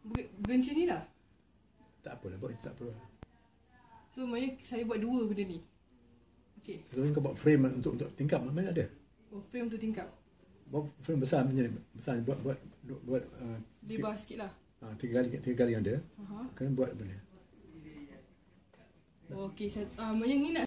Macam ni lah. Tak apalah, buat tak apa. So maknanya saya buat dua benda ni. Okay. So kau buat frame untuk tingkap mana ada? Oh, frame untuk tingkap. Buat frame besar macam ni. Besar buat lebar sikit lah. Tiga kali yang ada. Kena buat benda. Okay, maknanya ni nak